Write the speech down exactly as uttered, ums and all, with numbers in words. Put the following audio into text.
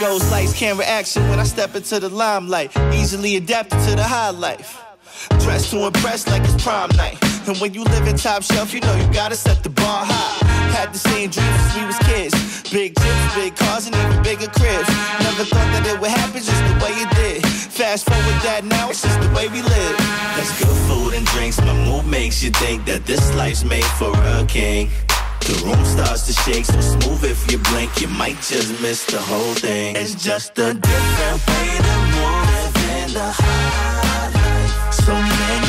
Studios, lights, camera, action when I step into the limelight. Easily adapted to the high life. Dressed to impress like it's prom night. And when you live in top shelf, you know you gotta set the bar high. Had the same dreams as we was kids. Big trips, big cars, and even bigger cribs. Never thought that it would happen just the way it did. Fast forward that now, it's just the way we live. That's good food and drinks. My mood makes you think that this life's made for a king. The room starts to shake so smooth if you blink, you might just miss the whole thing. It's just a different way to move in the high life. So many